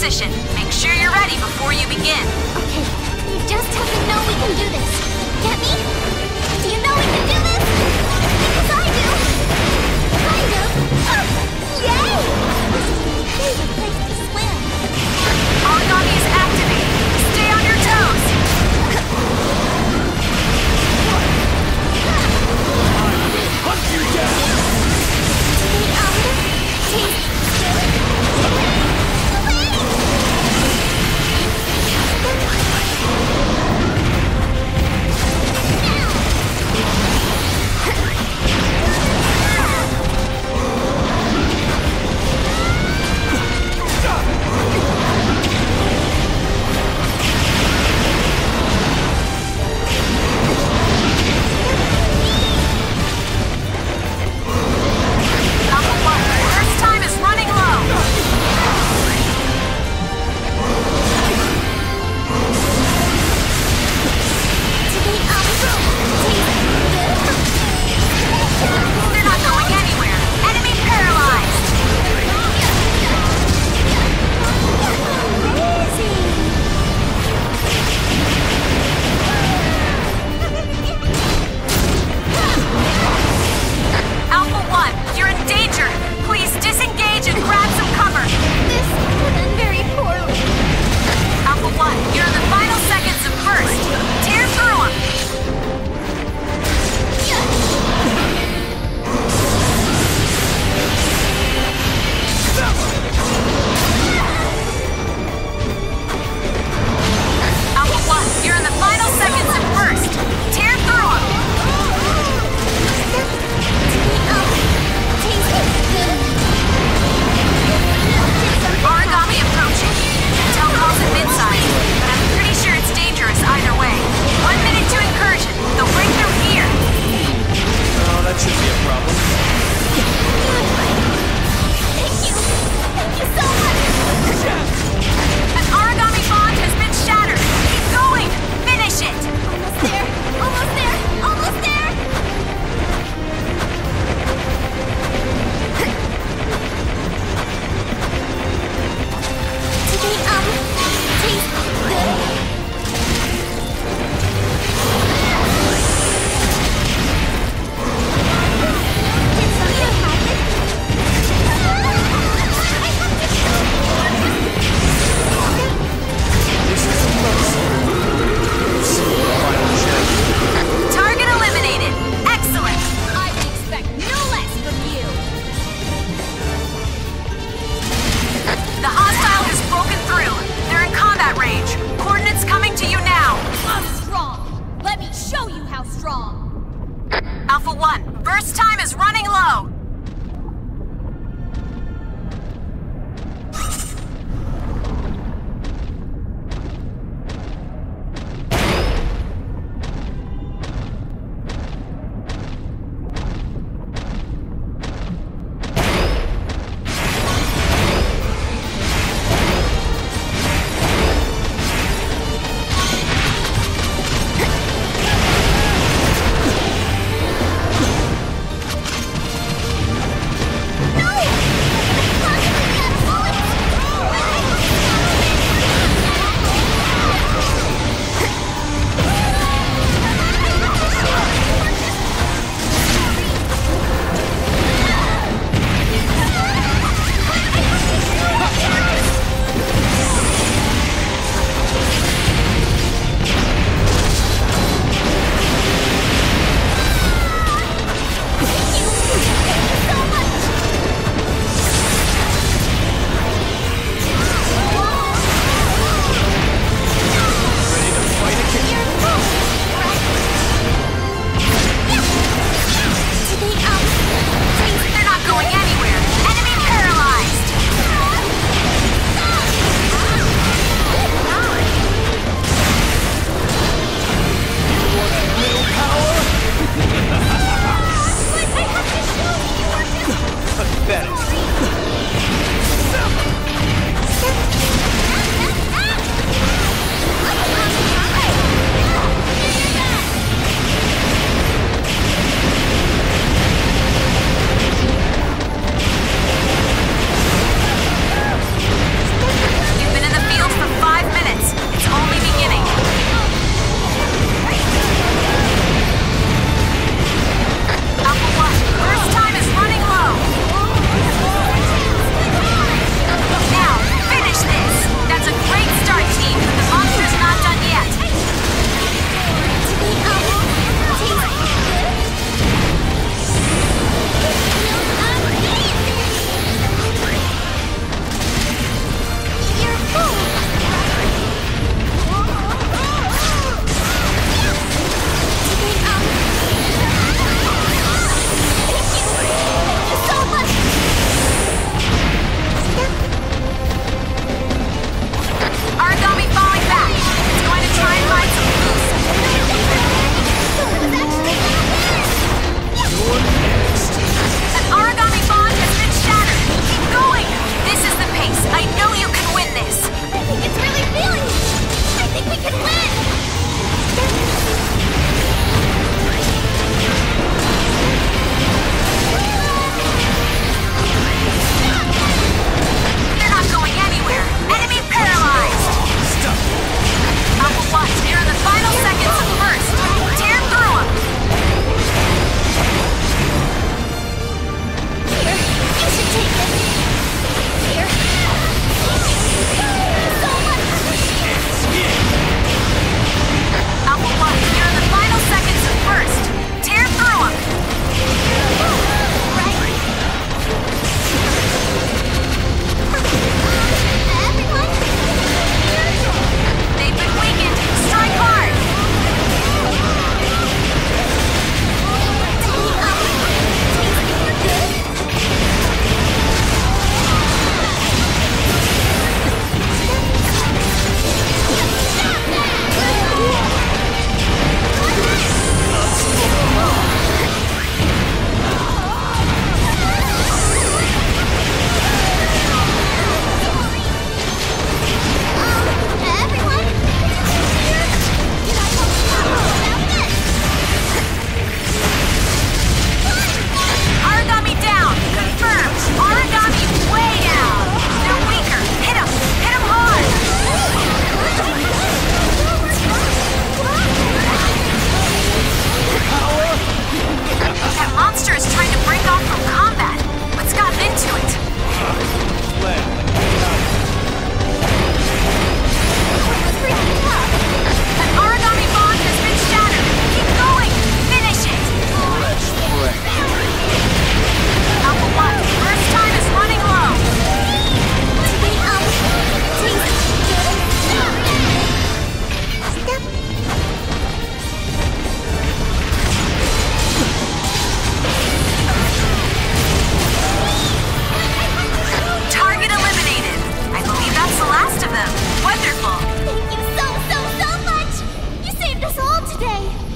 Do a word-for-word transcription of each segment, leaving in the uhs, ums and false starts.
position. Make sure you're ready before you begin. Okay, you just have to know we can do this. Get me? Do you know we can do this? Because I do! Kind of! Uh, yay! This is my favorite place to swim. Origami is activated. Stay on your toes. Hunt you down! Taste Alpha One, burst time is running low!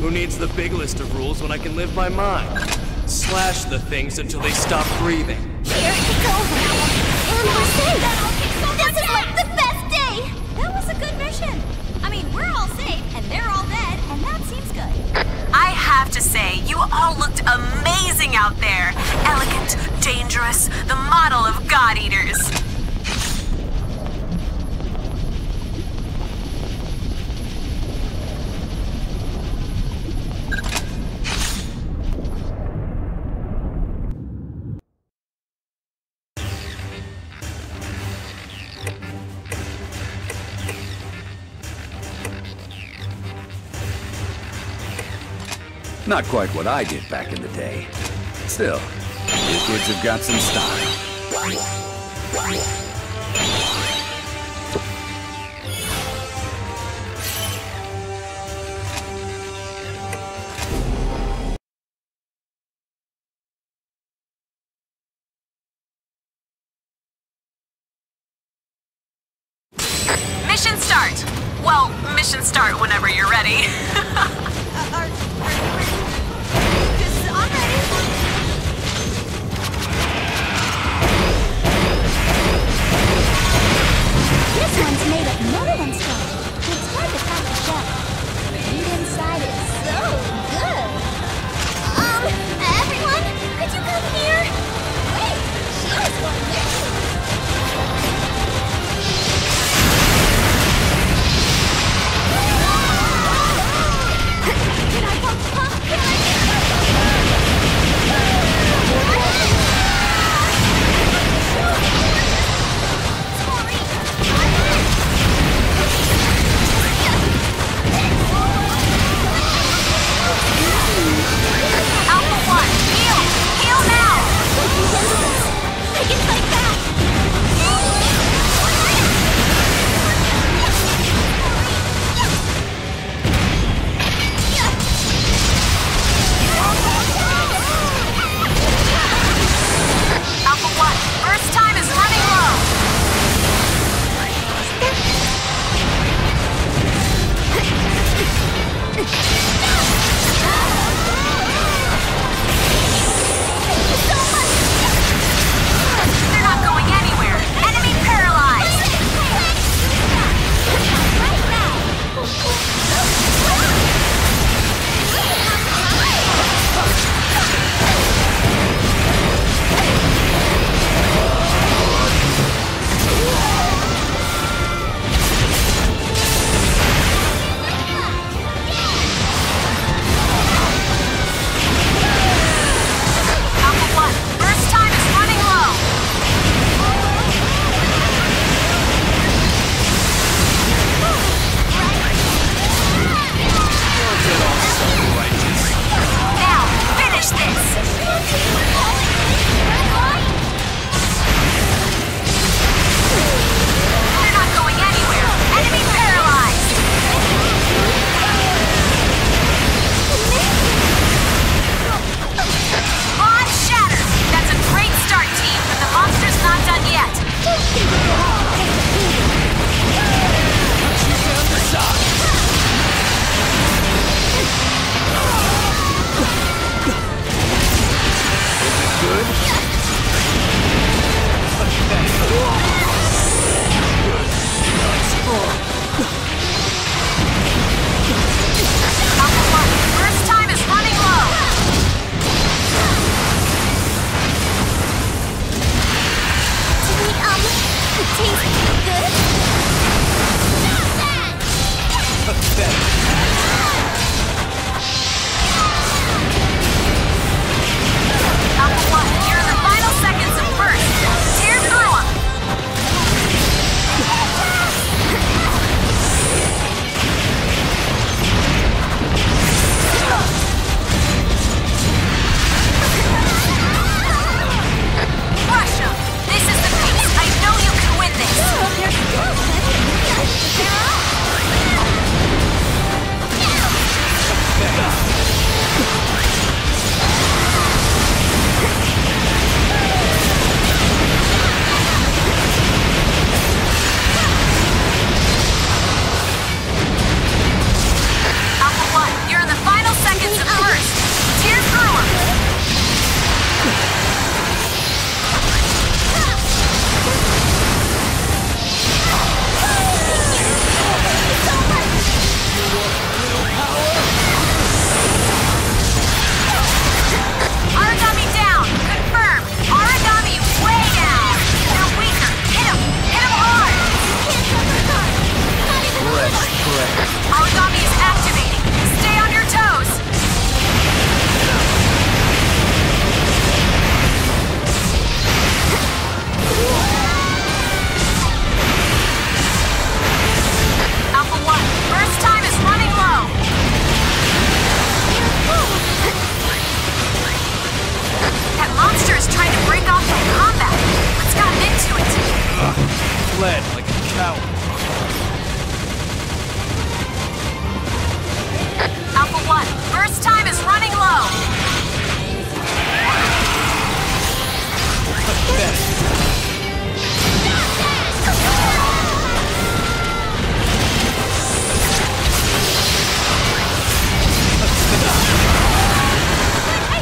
Who needs the big list of rules when I can live by mine? Slash the things until they stop breathing. Here, it's over. And we're safe. This is like the best day. That was a good mission. I mean, we're all safe, and they're all dead, and that seems good. I have to say, you all looked amazing out there. Elegant, dangerous, the model of God Eaters. Not quite what I did back in the day. Still, you kids have got some style. Mission start. Well, mission start whenever you're ready. Uh, are, are you ready? 'Cause I'm ready. This one's made of metal and stuff. It's hard to crack the shell. The meat inside is so good. Um, everyone, could you come here? Wait, she was going with me. Did I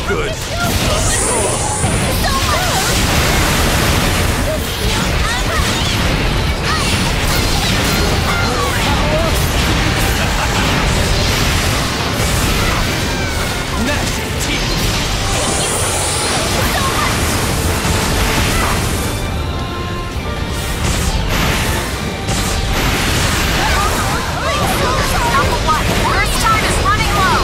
good. Gnashing teeth. Number one, first time is running low.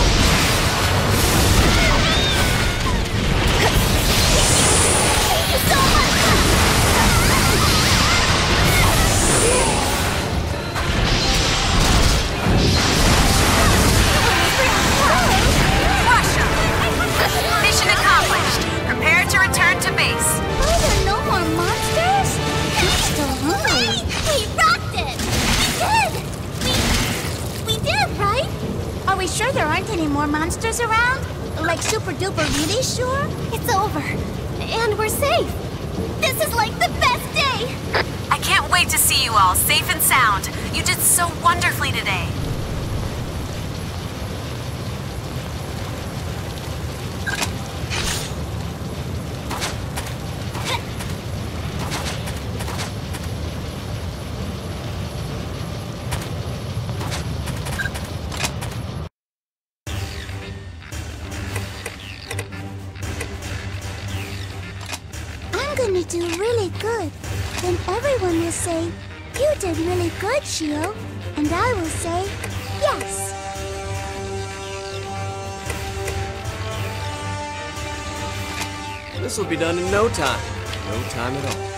Russia. Mission accomplished. Prepare to return to base. Are there no more monsters? I'm still hungry. We rocked it! We did! We, we did, right? Are we sure there aren't any more monsters around? Like super duper really sure? It's over. And we're safe. This is like the best day! I can't wait to see you all safe and sound. You did so wonderfully today. I'm gonna do really good. Then everyone will say, you did really good, Shio. And I will say, yes. This will be done in no time. No time at all.